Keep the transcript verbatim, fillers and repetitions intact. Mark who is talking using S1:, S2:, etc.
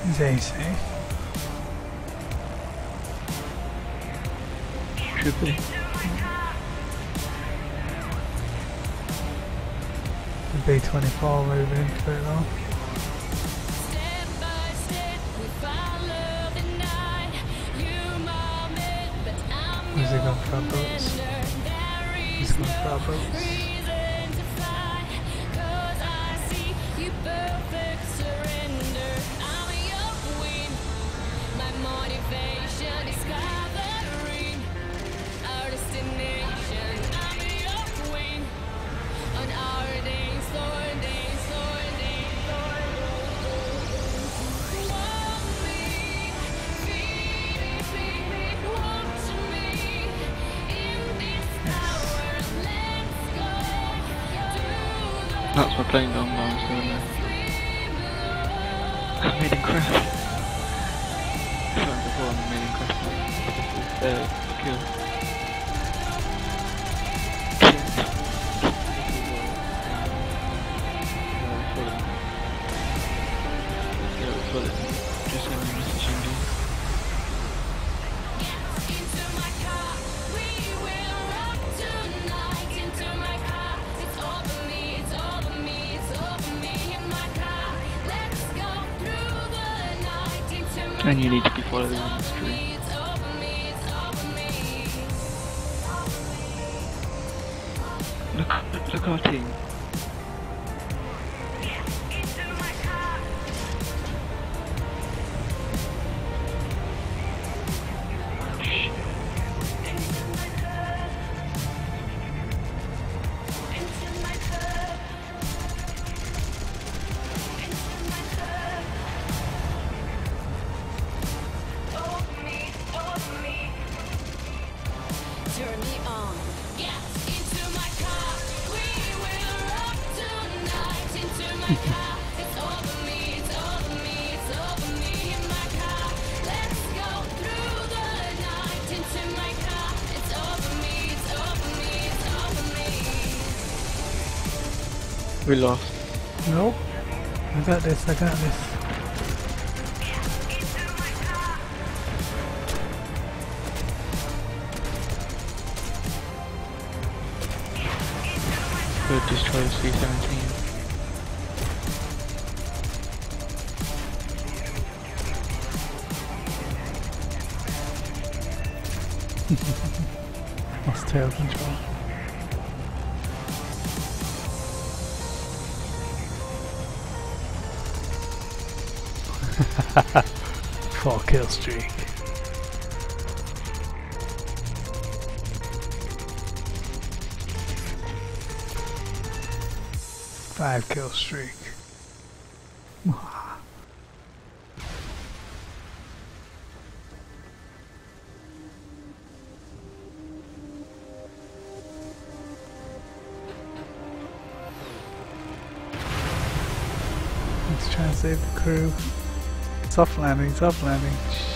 S1: It's easy.
S2: Should be.
S1: The B twenty-four moving into it though. Where's he gone for our boats? He's gone for our boats.
S2: That's my plane gone while I was doing that. I made him crash. Sorry, before I made him crash. Uh, kill. Just send me a message and do. And you need to be following on the street. Look, look our team. We lost.
S1: Nope. I got this, I got this.
S2: We'll destroy the C seventeen.
S1: Lost tail control. Four kill streak. Five kill streak. Let's try and save the crew. Soft landing, soft landing.